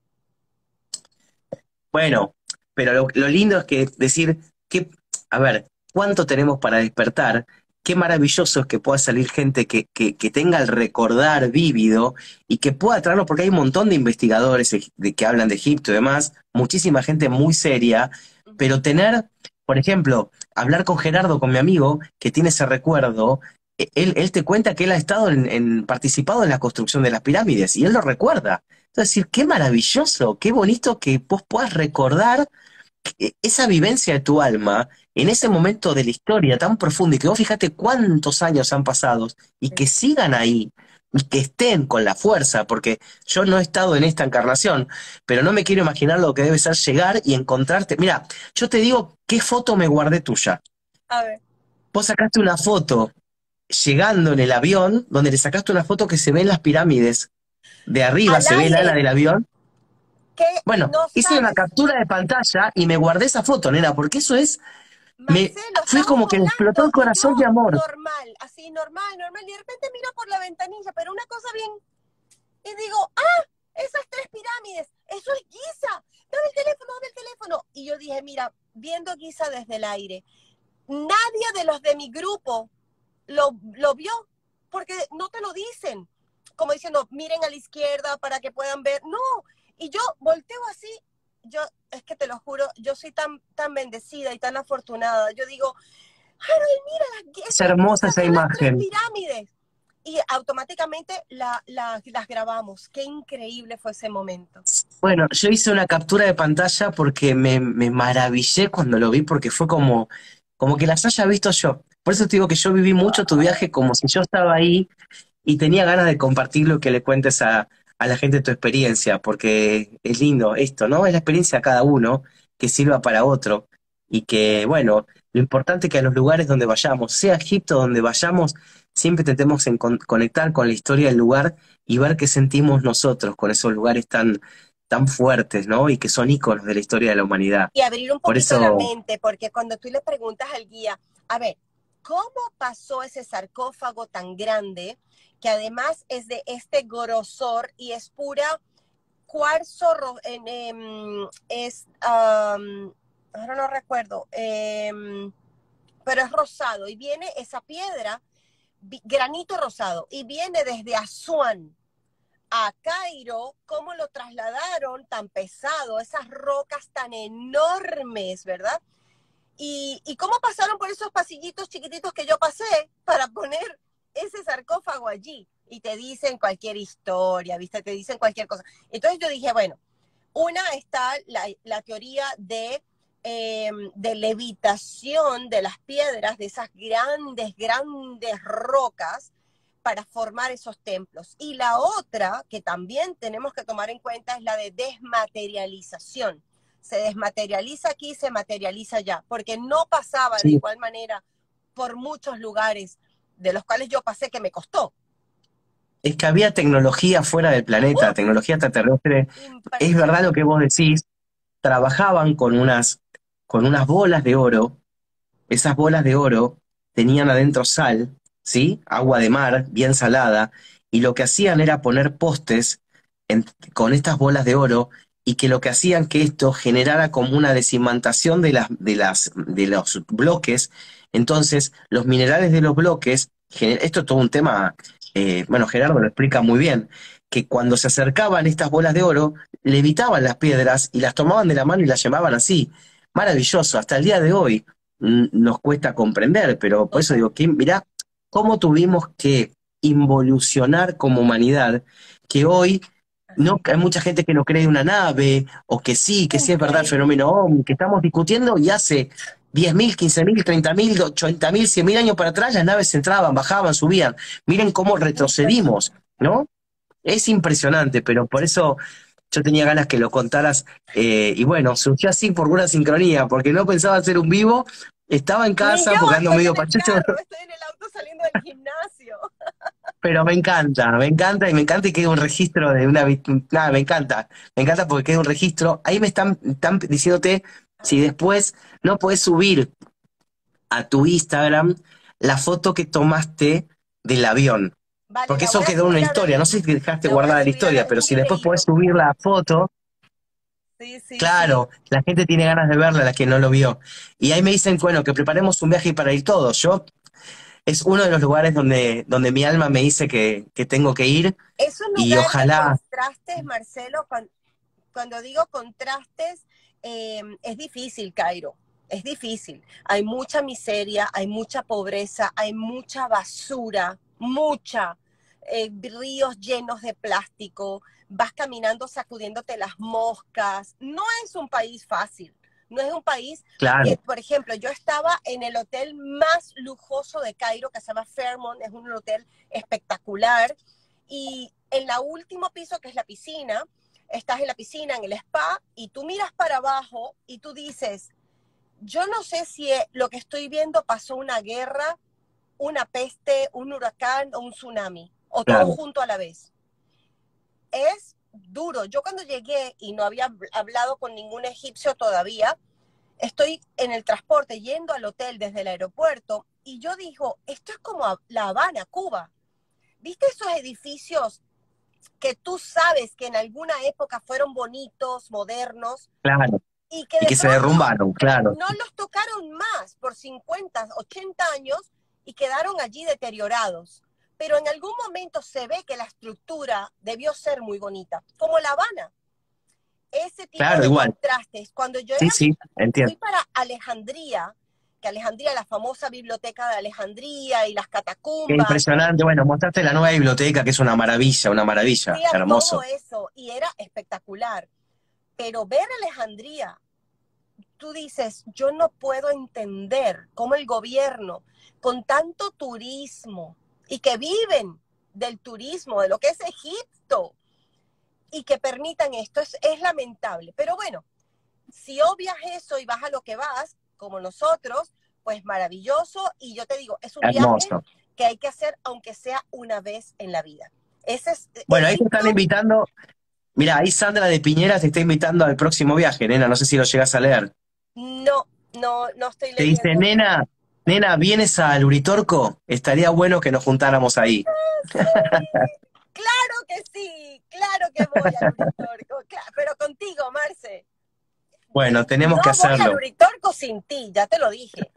bueno, pero lo, lo lindo es que decir que, a ver, ¿cuánto tenemos para despertar? Qué maravilloso es que pueda salir gente que, que, que tenga el recordar vívido y que pueda traerlo, porque hay un montón de investigadores de, que hablan de Egipto y demás, muchísima gente muy seria, pero tener, por ejemplo, hablar con Gerardo, con mi amigo, que tiene ese recuerdo, eh, él, él te cuenta que él ha estado en, en participado en la construcción de las pirámides y él lo recuerda. Entonces, decir, qué maravilloso, qué bonito que vos puedas recordar esa vivencia de tu alma en ese momento de la historia tan profundo y que vos fíjate cuántos años han pasado y que sigan ahí y que estén con la fuerza, porque yo no he estado en esta encarnación, pero no me quiero imaginar lo que debe ser llegar y encontrarte. Mira, yo te digo qué foto me guardé tuya. A ver. Vos sacaste una foto llegando en el avión, donde le sacaste una foto que se ven las pirámides. De arriba Al se ve el ala aire, del avión. que Bueno, no hice una sabes, captura de pantalla y me guardé esa foto, nena, porque eso es, me Marcelo, fue estamos como que me explotó el hablando y yo corazón de amor. normal, así normal, normal, y de repente miro por la ventanilla, pero una cosa bien, y digo, ah, esas tres pirámides, eso es Giza, dame el teléfono, dame el teléfono. Y yo dije, mira, viendo Giza desde el aire, nadie de los de mi grupo lo, lo vio, porque no te lo dicen, como diciendo, miren a la izquierda para que puedan ver, no, y yo volteo así, yo, es que te lo juro, yo soy tan, tan bendecida y tan afortunada, yo digo, Harold, mira, las, Es esas, hermosa esas esa son las tres imagen. pirámides, y automáticamente la, la, las grabamos, qué increíble fue ese momento. Bueno, yo hice una captura de pantalla porque me, me maravillé cuando lo vi, porque fue como, como que las haya visto yo. Por eso te digo que yo viví mucho tu viaje como si yo estaba ahí y tenía ganas de compartir lo que le cuentes a, a la gente tu experiencia, porque es lindo esto, ¿no? Es la experiencia de cada uno que sirva para otro y que, bueno, lo importante es que a los lugares donde vayamos, sea Egipto donde vayamos, siempre tratemos en con- conectar con la historia del lugar y ver qué sentimos nosotros con esos lugares tan, tan fuertes, ¿no? Y que son íconos de la historia de la humanidad. Y abrir un Por poquito la eso, mente, porque cuando tú le preguntas al guía, a ver, ¿cómo pasó ese sarcófago tan grande, que además es de este grosor y es pura cuarzo, en, eh, es, um, ahora no recuerdo, eh, pero es rosado y viene esa piedra, granito rosado, y viene desde Asuán a Cairo, cómo lo trasladaron tan pesado, esas rocas tan enormes, ¿verdad? Y, y cómo pasaron por esos pasillitos chiquititos que yo pasé para poner ese sarcófago allí. Y te dicen cualquier historia, ¿viste? Te dicen cualquier cosa. Entonces yo dije, bueno, una está la, la teoría de, eh, de levitación de las piedras, de esas grandes, grandes rocas, para formar esos templos. Y la otra, que también tenemos que tomar en cuenta, es la de desmaterialización. Se desmaterializa aquí, se materializa allá, porque no pasaba de sí, igual manera por muchos lugares de los cuales yo pasé, que me costó. es que había tecnología fuera del planeta, ¡Uf! tecnología extraterrestre. Es verdad lo que Impresionante. vos decís, trabajaban con unas, con unas bolas de oro. Esas bolas de oro tenían adentro sal, ¿sí? Agua de mar, bien salada, y lo que hacían era poner postes en- con estas bolas de oro y que lo que hacían que esto generara como una decimantación de las, de las, de los bloques. Entonces, los minerales de los bloques, gener- esto es todo un tema, eh, bueno, Gerardo lo explica muy bien, que cuando se acercaban estas bolas de oro, levitaban las piedras y las tomaban de la mano y las llevaban así. Maravilloso, hasta el día de hoy mm, nos cuesta comprender, pero por eso Total. digo que mirá cómo tuvimos que involucionar como humanidad, que hoy no, Así. hay mucha gente que no cree en una nave, o que sí, que sí es verdad el Increíble. fenómeno OVNI, que estamos discutiendo y hace diez mil, quince mil, treinta mil, ochenta mil, cien mil años para atrás las naves entraban, bajaban, subían. Miren cómo retrocedimos, Impresionante. ¿no? Es impresionante, pero por eso yo tenía ganas que lo contaras, eh, y bueno, surgió así por una sincronía, porque no pensaba hacer un vivo, estaba en Ni yo casa porque ando estoy medio en el pacheco. carro, estoy en el auto saliendo del gimnasio. Pero me encanta, me encanta y me encanta y queda un registro de una... vi- Nada, me encanta, me encanta porque queda un registro. Ahí me están, están diciéndote si después no puedes subir a tu Instagram la foto que tomaste del avión. Vale, Porque la eso voy a quedó en una subir ahora historia, no sé mismo. si dejaste La voy a guardada la subir ahora, historia, es pero un si después podés videíto. subir la foto, Sí, sí, sí. claro, la gente tiene ganas de verla, la que no lo vio. Y ahí me dicen, bueno, que preparemos un viaje para ir todos. Yo es uno de los lugares donde, donde mi alma me dice que, que tengo que ir Es un y lugar de ojalá, contrastes, Marcelo. Cuando, cuando digo contrastes, eh, es difícil, Cairo. Es difícil. Hay mucha miseria, hay mucha pobreza, hay mucha basura, mucha. Eh, ríos llenos de plástico, vas caminando sacudiéndote las moscas. No es un país fácil. No es un país que, claro. por ejemplo, yo estaba en el hotel más lujoso de Cairo, que se llama Fairmont, es un hotel espectacular, y en la último piso, que es la piscina, estás en la piscina, en el spa, y tú miras para abajo y tú dices, yo no sé si lo que estoy viendo pasó una guerra, una peste, un huracán o un tsunami, o todo Claro, junto a la vez. Es duro. Yo cuando llegué y no había hablado con ningún egipcio todavía, estoy en el transporte yendo al hotel desde el aeropuerto y yo digo, esto es como La Habana, Cuba. ¿Viste esos edificios que tú sabes que en alguna época fueron bonitos, modernos, claro. y que Y de que se pronto derrumbaron, claro. no los tocaron más por cincuenta, ochenta años y quedaron allí deteriorados? Pero en algún momento se ve que la estructura debió ser muy bonita, como La Habana. Ese tipo Claro, de igual. contrastes. Cuando yo Sí, era, sí, entiendo. fui para Alejandría, que Alejandría, la famosa biblioteca de Alejandría y las Qué catacumbas, impresionante. Bueno, mostraste la nueva biblioteca, que es una maravilla, una maravilla. fui a todo Hermoso. eso y era espectacular. Pero ver Alejandría, tú dices, yo no puedo entender cómo el gobierno, con tanto turismo y que viven del turismo, de lo que es Egipto, y que permitan esto, es, es lamentable. Pero bueno, si obvias eso y vas a lo que vas, como nosotros, pues maravilloso. Y yo te digo, es un viaje Hermoso. que hay que hacer aunque sea una vez en la vida. Ese es Bueno, ahí te están Egipto. invitando. Mira, ahí Sandra de Piñera te está invitando al próximo viaje, nena. No sé si lo llegas a leer. No, no, no estoy Te dice, leyendo. nena, nena, ¿vienes al Uritorco? Estaría bueno que nos juntáramos ahí. Sí, claro que sí, claro que voy al Uritorco, claro, pero contigo, Marce. Bueno, tenemos No que voy al hacerlo. Uritorco sin ti, ya te lo dije,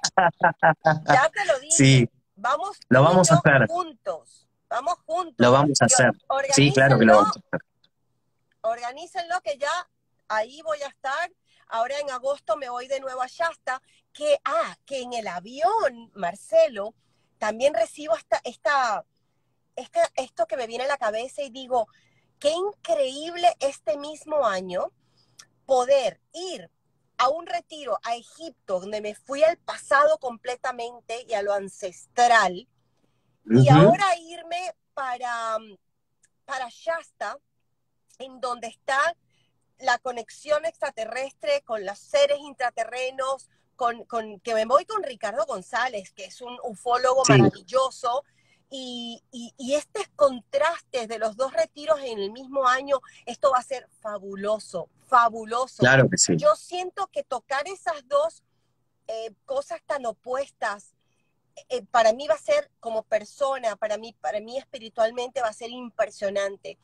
ya te lo Sí, dije. Vamos lo tú y vamos a yo hacer. juntos, vamos Lo juntos. vamos a Y hacer. Sí, claro que lo organícenlo, vamos a hacer. organícenlo que ya ahí voy a estar. Ahora en agosto me voy de nuevo a Shasta, que, ah, que en el avión, Marcelo, también recibo esta, esta, esta, esto que me viene a la cabeza y digo, qué increíble este mismo año poder ir a un retiro a Egipto, donde me fui al pasado completamente y a lo ancestral, y Ujú. ahora irme para, para Shasta, en donde está la conexión extraterrestre con los seres intraterrenos, con, con, que me voy con Ricardo González, que es un ufólogo Sí, maravilloso, y, y, y estos contrastes de los dos retiros en el mismo año, esto va a ser fabuloso, fabuloso. claro que sí. Yo siento que tocar esas dos eh, cosas tan opuestas, eh, para mí va a ser como persona, para mí, para mí espiritualmente va a ser impresionante.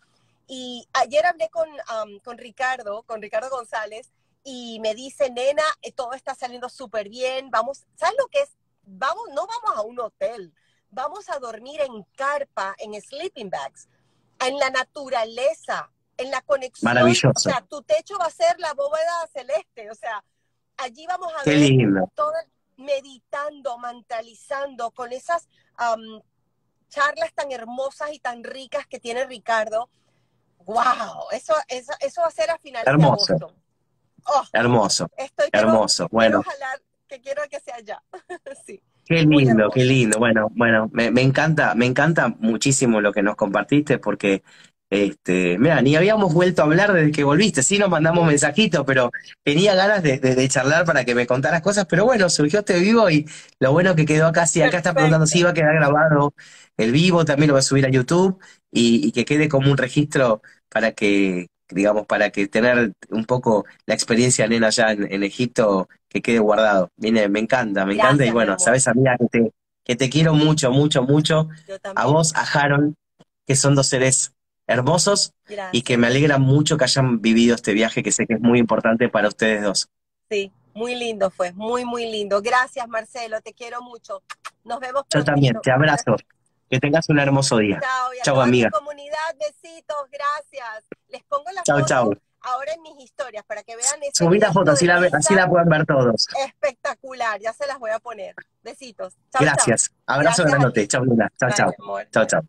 Y ayer hablé con, um, con Ricardo, con Ricardo González, y me dice, nena, eh, todo está saliendo súper bien, vamos, ¿sabes lo que es? Vamos, no vamos a un hotel, vamos a dormir en carpa, en sleeping bags, en la naturaleza, en la conexión, o Maravilloso. sea, tu techo va a ser la bóveda celeste, o sea, allí vamos a Qué ver lindo. todo meditando, mentalizando con esas um, charlas tan hermosas y tan ricas que tiene Ricardo. ¡Wow! Eso, eso, eso va a ser a finales de Hermoso, agosto. Oh, hermoso, estoy que no hermoso. quiero Bueno, jalar, que quiero que sea ya. Sí, qué muy lindo, qué hermoso. lindo. Bueno, bueno, me, me encanta, me encanta muchísimo lo que nos compartiste porque, este, mira, ni habíamos vuelto a hablar desde que volviste. Sí nos mandamos mensajitos, pero tenía ganas de, de- de charlar para que me contaras cosas. Pero bueno, surgió este vivo y lo bueno que quedó acá. Sí, acá está preguntando si Perfecto. iba a quedar grabado el vivo, también lo va a subir a YouTube y, y que quede como un registro para que, digamos, para que tener un poco la experiencia nena allá en, en Egipto que quede guardado. Viene, me encanta, me encanta y Gracias, mi bueno, amor. sabes, amiga, que te, que te quiero mucho, mucho, mucho. Yo A también. vos, a Harold, que son dos seres hermosos y que Gracias. me alegra mucho que hayan vivido este viaje que sé que es muy importante para ustedes dos. Sí, muy lindo fue, muy, muy lindo. Gracias, Marcelo, te quiero mucho. Nos vemos Yo también, prontito. te abrazo. Que tengas un hermoso día. Chao, y a Chau, toda mi amiga. comunidad, besitos, gracias. Les pongo la Chau, chau. foto ahora en mis historias para que vean ese Subí la foto, vidito así de la, ve- así Niza la pueden ver todos. espectacular. Ya se las voy a poner. Besitos. Chao, chao. Gracias. Abrazo Gracias a grandote. ti. Chau, Luna. Chau, Bye, chau. mi amor. Chau, chau.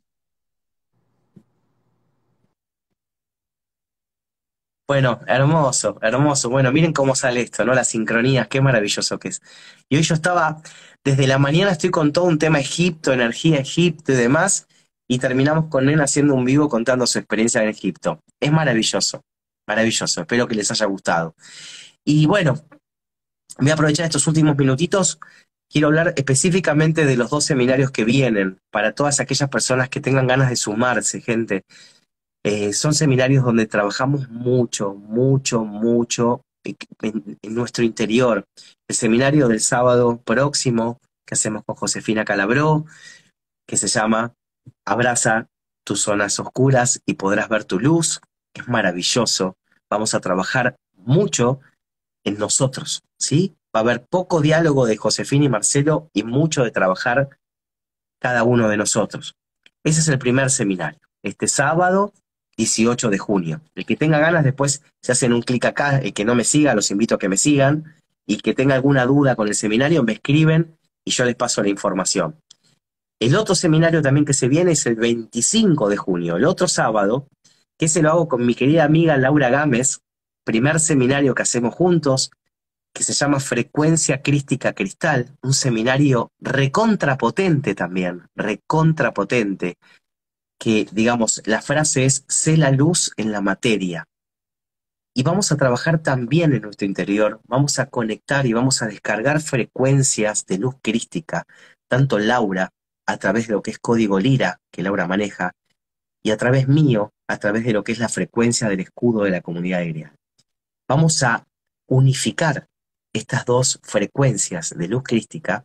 Bueno, hermoso, hermoso. Bueno, miren cómo sale esto, ¿no? Las sincronías, qué maravilloso que es. Y hoy yo estaba, desde la mañana estoy con todo un tema Egipto, energía Egipto y demás, y terminamos con él haciendo un vivo contando su experiencia en Egipto. Es maravilloso, maravilloso. Espero que les haya gustado. Y bueno, voy a aprovechar estos últimos minutitos. Quiero hablar específicamente de los dos seminarios que vienen, para todas aquellas personas que tengan ganas de sumarse, gente. Eh, son seminarios donde trabajamos mucho, mucho, mucho en, en nuestro interior. El seminario del sábado próximo que hacemos con Josefina Calabró, que se llama Abraza tus zonas oscuras y podrás ver tu luz, es maravilloso. Vamos a trabajar mucho en nosotros, ¿sí? Va a haber poco diálogo de Josefina y Marcelo y mucho de trabajar cada uno de nosotros. Ese es el primer seminario, este sábado dieciocho de junio. El que tenga ganas después se hacen un clic acá, el que no me siga, los invito a que me sigan, y que tenga alguna duda con el seminario, me escriben y yo les paso la información. El otro seminario también que se viene es el veinticinco de junio, el otro sábado, que se lo hago con mi querida amiga Laura Gámez, primer seminario que hacemos juntos, que se llama Frecuencia Crística Cristal, un seminario recontrapotente también, recontrapotente, que digamos, la frase es, sé la luz en la materia. Y vamos a trabajar también en nuestro interior, vamos a conectar y vamos a descargar frecuencias de luz crística, tanto Laura, a través de lo que es código Lira, que Laura maneja, y a través mío, a través de lo que es la frecuencia del escudo de la comunidad aérea. Vamos a unificar estas dos frecuencias de luz crística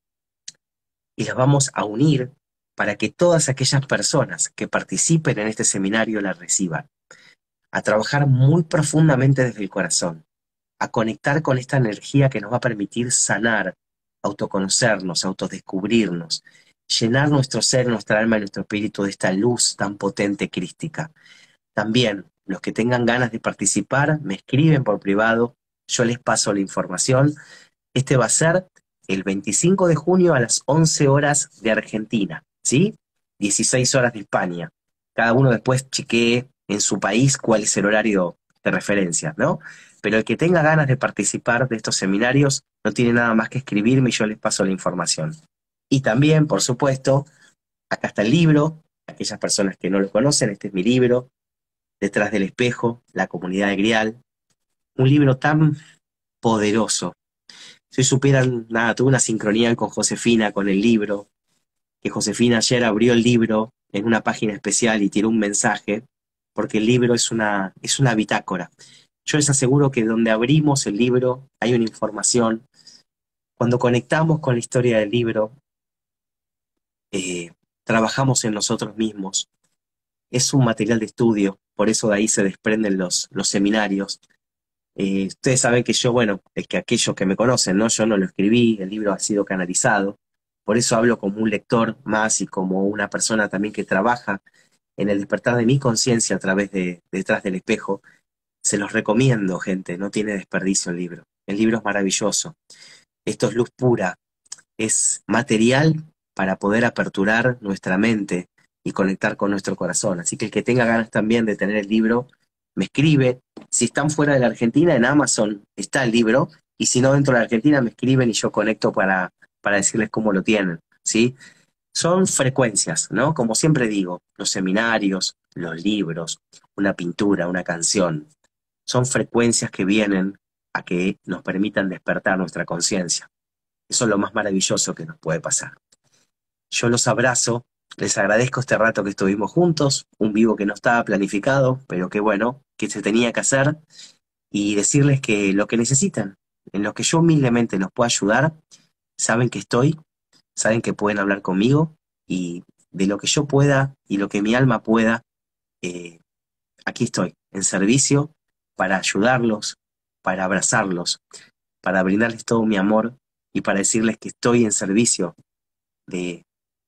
y las vamos a unir para que todas aquellas personas que participen en este seminario la reciban, a trabajar muy profundamente desde el corazón, a conectar con esta energía que nos va a permitir sanar, autoconocernos, autodescubrirnos, llenar nuestro ser, nuestra alma y nuestro espíritu de esta luz tan potente crística. También, los que tengan ganas de participar, me escriben por privado, yo les paso la información. Este va a ser el veinticinco de junio a las once horas de Argentina, ¿sí? dieciséis horas de España. Cada uno después chequee en su país cuál es el horario de referencia, ¿no? Pero el que tenga ganas de participar de estos seminarios no tiene nada más que escribirme y yo les paso la información. Y también, por supuesto, acá está el libro, aquellas personas que no lo conocen, este es mi libro, Detrás del espejo, la comunidad de Grial, un libro tan poderoso. Si supieran, nada, tuve una sincronía con Josefina, con el libro, que Josefina ayer abrió el libro en una página especial y tiró un mensaje, porque el libro es una, es una bitácora. Yo les aseguro que donde abrimos el libro hay una información. Cuando conectamos con la historia del libro, eh, trabajamos en nosotros mismos es un material de estudio, por eso de ahí se desprenden los, los seminarios. Eh, ustedes saben que yo, bueno, es que aquellos que me conocen, ¿no? Yo no lo escribí, el libro ha sido canalizado, por eso hablo como un lector más y como una persona también que trabaja en el despertar de mi conciencia a través de Detrás del Espejo. Se los recomiendo, gente, no tiene desperdicio el libro. El libro es maravilloso. Esto es luz pura, es material para poder aperturar nuestra mente y conectar con nuestro corazón. Así que el que tenga ganas también de tener el libro, me escribe. Si están fuera de la Argentina, en Amazon está el libro, y si no dentro de la Argentina, me escriben y yo conecto para, para decirles cómo lo tienen, ¿sí? Son frecuencias, ¿no? Como siempre digo, los seminarios, los libros, una pintura, una canción, son frecuencias que vienen a que nos permitan despertar nuestra conciencia. Eso es lo más maravilloso que nos puede pasar. Yo los abrazo, les agradezco este rato que estuvimos juntos, un vivo que no estaba planificado, pero que bueno, que se tenía que hacer, y decirles que lo que necesitan, en lo que yo humildemente los pueda ayudar, saben que estoy, saben que pueden hablar conmigo, y de lo que yo pueda y lo que mi alma pueda, eh, aquí estoy, en servicio, para ayudarlos, para abrazarlos, para brindarles todo mi amor y para decirles que estoy en servicio de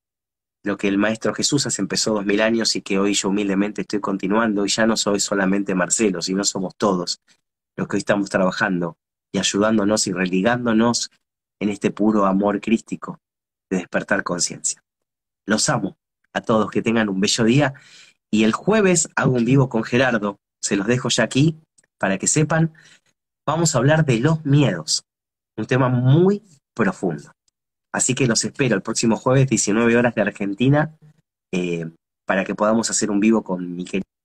lo que el Maestro Jesús hace empezó dos mil años y que hoy yo humildemente estoy continuando, y ya no soy solamente Marcelo, sino somos todos los que hoy estamos trabajando y ayudándonos y religándonos en este puro amor crístico de despertar conciencia. Los amo a todos, que tengan un bello día, y el jueves hago un vivo con Gerardo, se los dejo ya aquí para que sepan. Vamos a hablar de los miedos, un tema muy profundo. Así que los espero el próximo jueves, diecinueve horas de Argentina, eh, para que podamos hacer un vivo con mi querido